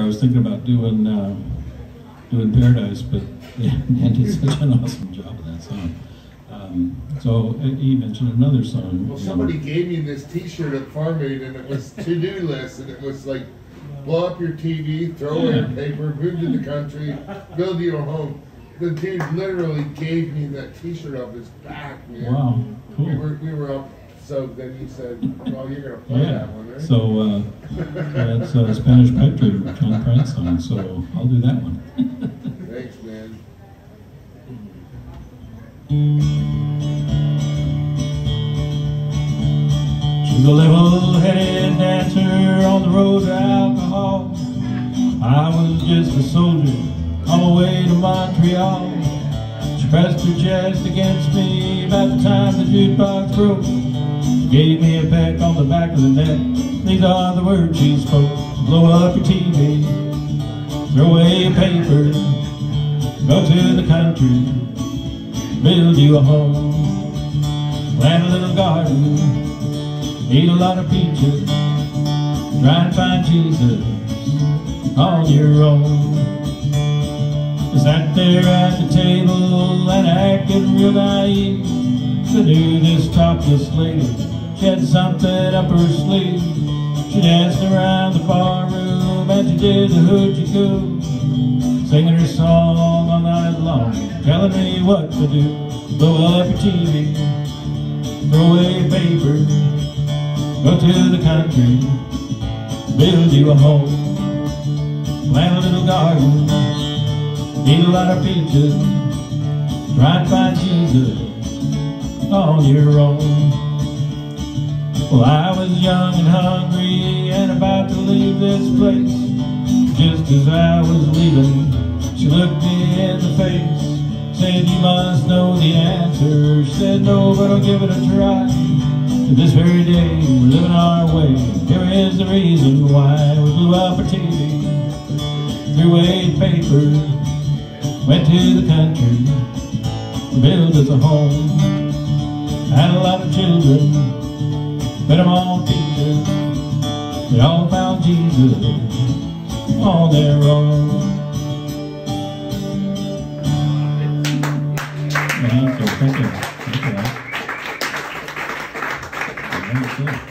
I was thinking about doing Paradise, but Dan did such an awesome job of that song. So he mentioned another song. Well, somebody gave me this T-shirt at Farm Aid, and it was to-do list, and it was like, blow up your TV, throw away your paper, move to the country, build you a home. The dude literally gave me that T-shirt off his back, man. Wow, cool. We were up, so then he said, well, you're going to play that one, right? So that's a Spanish pipe dream, John Prine song, so I'll do that one. Thanks, man. She's a level-headed dancer on the road to alcohol. I was just a soldier on my way to Montreal. She pressed her chest against me about the time the jukebox broke. She gave me a peck on the back of the neck. These are the words she spoke. Blow up your TV, throw away paper, go to the country, build you a home, plant a little garden, eat a lot of peaches, try and find Jesus on your own. I sat there at the table and acted real naive. I knew this topless lady, she had something up her sleeve. She danced around the bar room and she did the hoochie-coo, singing her song all night long, telling me what to do. Blow up your TV, throw away paper, go to the country, build you a home, plant a little garden, eat a lot of peaches, try and find Jesus on your own. Well, I was young and hungry and about to leave this place. Just as I was leaving, she looked me in the face, said, you must know the answer. She said, no, but I'll give it a try. To this very day, we're living our way. Here is the reason why. We blew up our TV, threw away paper, went to the country, built us a home, had a lot of children, fed them on peaches. They all found Jesus on their own. Thank you. Thank you. Thank you.